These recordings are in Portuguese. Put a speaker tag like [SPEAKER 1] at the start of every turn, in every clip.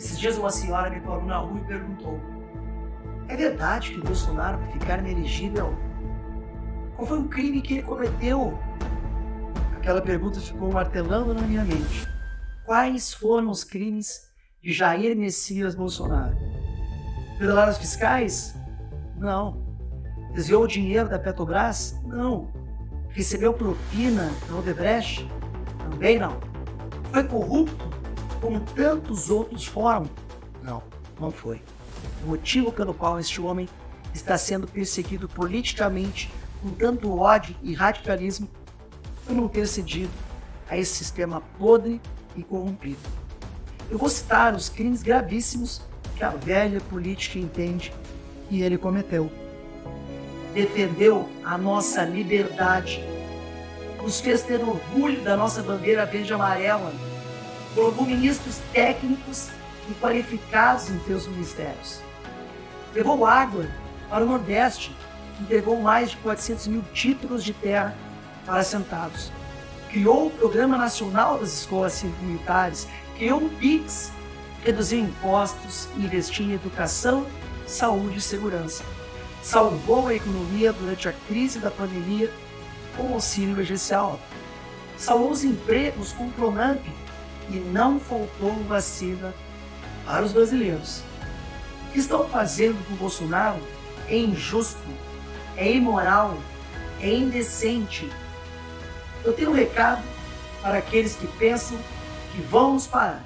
[SPEAKER 1] Esses dias uma senhora me parou na rua e perguntou: é verdade que o Bolsonaro vai ficar inelegível? Qual foi o crime que ele cometeu? Aquela pergunta ficou martelando na minha mente. Quais foram os crimes de Jair Messias Bolsonaro? Pedaladas fiscais? Não. Desviou o dinheiro da Petrobras? Não. Recebeu propina da Odebrecht? Também não. Foi corrupto como tantos outros foram? Não, não foi. O motivo pelo qual este homem está sendo perseguido politicamente com tanto ódio e radicalismo foi não ter cedido a esse sistema podre e corrompido. Eu vou citar os crimes gravíssimos que a velha política entende que ele cometeu. Defendeu a nossa liberdade, nos fez ter orgulho da nossa bandeira verde e amarela, colocou ministros técnicos e qualificados em seus ministérios. Levou água para o Nordeste, entregou mais de 400 mil títulos de terra para assentados. Criou o Programa Nacional das Escolas Cívico-Militares, criou o PIX, reduziu impostos e investiu em educação, saúde e segurança. Salvou a economia durante a crise da pandemia com o auxílio emergencial. Salvou os empregos com o Pronamp e não faltou vacina para os brasileiros. O que estão fazendo com o Bolsonaro é injusto, é imoral, é indecente. Eu tenho um recado para aqueles que pensam que vão nos parar.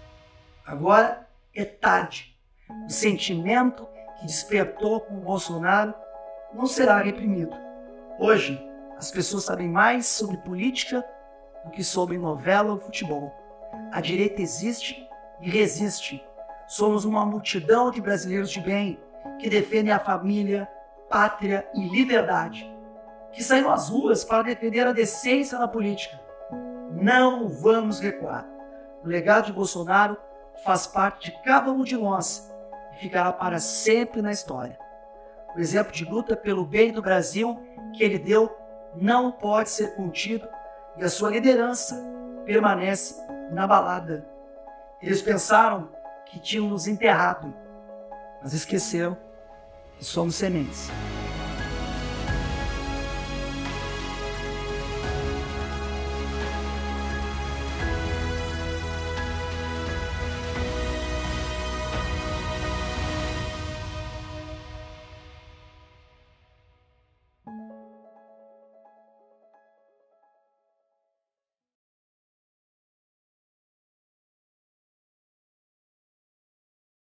[SPEAKER 1] Agora é tarde. O sentimento que despertou com o Bolsonaro não será reprimido. Hoje, as pessoas sabem mais sobre política do que sobre novela ou futebol. A direita existe e resiste. Somos uma multidão de brasileiros de bem que defendem a família, pátria e liberdade, que saíram às ruas para defender a decência na política. Não vamos recuar. O legado de Bolsonaro faz parte de cada um de nós e ficará para sempre na história. O exemplo de luta pelo bem do Brasil que ele deu não pode ser contido e a sua liderança permanece inabalada. Eles pensaram que tinham nos enterrado, mas esqueceram que somos sementes.